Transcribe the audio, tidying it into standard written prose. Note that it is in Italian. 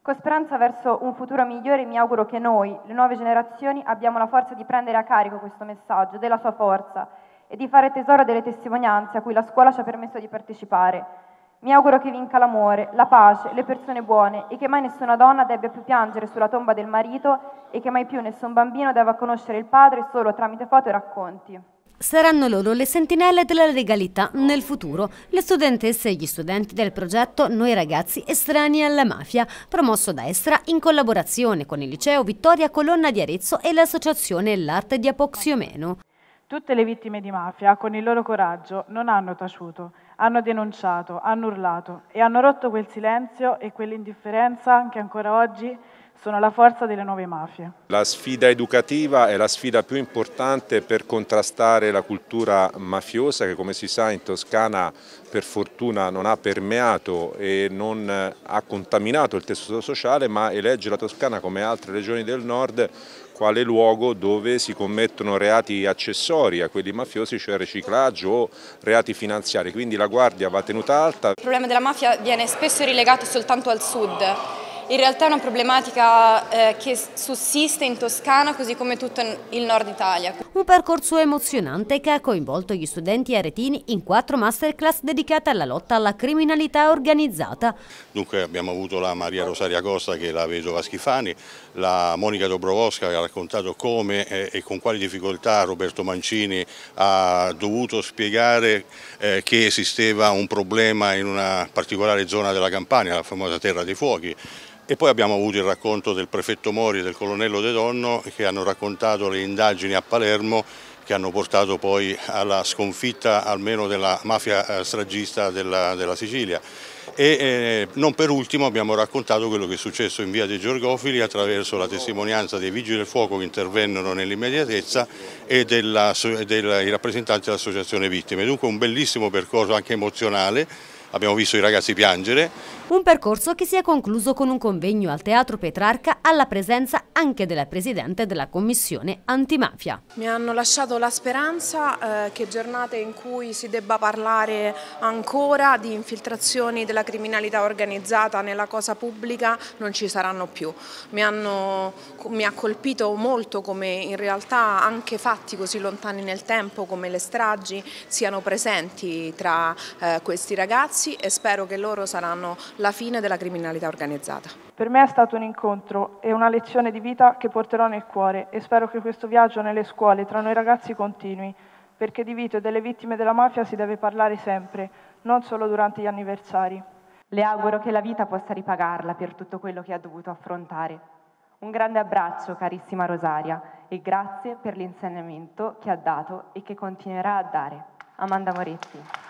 Con speranza verso un futuro migliore mi auguro che noi, le nuove generazioni, abbiamo la forza di prendere a carico questo messaggio, della sua forza e di fare tesoro delle testimonianze a cui la scuola ci ha permesso di partecipare. Mi auguro che vinca l'amore, la pace, le persone buone e che mai nessuna donna debba più piangere sulla tomba del marito e che mai più nessun bambino debba conoscere il padre solo tramite foto e racconti. Saranno loro le sentinelle della legalità nel futuro, le studentesse e gli studenti del progetto Noi ragazzi estranei alla mafia, promosso da Estra in collaborazione con il liceo Vittoria Colonna di Arezzo e l'associazione L'Arte di Apoxiomeno. Tutte le vittime di mafia, con il loro coraggio, non hanno taciuto, hanno denunciato, hanno urlato e hanno rotto quel silenzio e quell'indifferenza che ancora oggi sono la forza delle nuove mafie. La sfida educativa è la sfida più importante per contrastare la cultura mafiosa che, come si sa, in Toscana per fortuna non ha permeato e non ha contaminato il tessuto sociale, ma elegge la Toscana, come altre regioni del nord, quale luogo dove si commettono reati accessori a quelli mafiosi, cioè riciclaggio o reati finanziari. Quindi la guardia va tenuta alta. Il problema della mafia viene spesso relegato soltanto al sud. In realtà è una problematica che sussiste in Toscana così come tutto il nord Italia. Un percorso emozionante che ha coinvolto gli studenti aretini in 4 masterclass dedicate alla lotta alla criminalità organizzata. Dunque abbiamo avuto la Maria Rosaria Costa, che è la vedova Schifani, la Monica Dobrowska, che ha raccontato come e con quali difficoltà Roberto Mancini ha dovuto spiegare che esisteva un problema in una particolare zona della Campania, la famosa Terra dei Fuochi. E poi abbiamo avuto il racconto del prefetto Mori e del colonnello De Donno, che hanno raccontato le indagini a Palermo che hanno portato poi alla sconfitta almeno della mafia stragista della Sicilia. E non per ultimo abbiamo raccontato quello che è successo in via dei Georgofili attraverso la testimonianza dei vigili del fuoco che intervennero nell'immediatezza e dei rappresentanti dell'associazione vittime. Dunque un bellissimo percorso anche emozionale, abbiamo visto i ragazzi piangere. Un percorso che si è concluso con un convegno al Teatro Petrarca alla presenza anche della Presidente della Commissione Antimafia. Mi hanno lasciato la speranza che giornate in cui si debba parlare ancora di infiltrazioni della criminalità organizzata nella cosa pubblica non ci saranno più. Mi ha colpito molto come in realtà anche fatti così lontani nel tempo come le stragi siano presenti tra questi ragazzi e spero che loro saranno la fine della criminalità organizzata. Per me è stato un incontro e una lezione di vita che porterò nel cuore e spero che questo viaggio nelle scuole tra noi ragazzi continui, perché di Vito e delle vittime della mafia si deve parlare sempre, non solo durante gli anniversari. Le auguro che la vita possa ripagarla per tutto quello che ha dovuto affrontare. Un grande abbraccio, carissima Rosaria, e grazie per l'insegnamento che ha dato e che continuerà a dare. Amanda Moretti.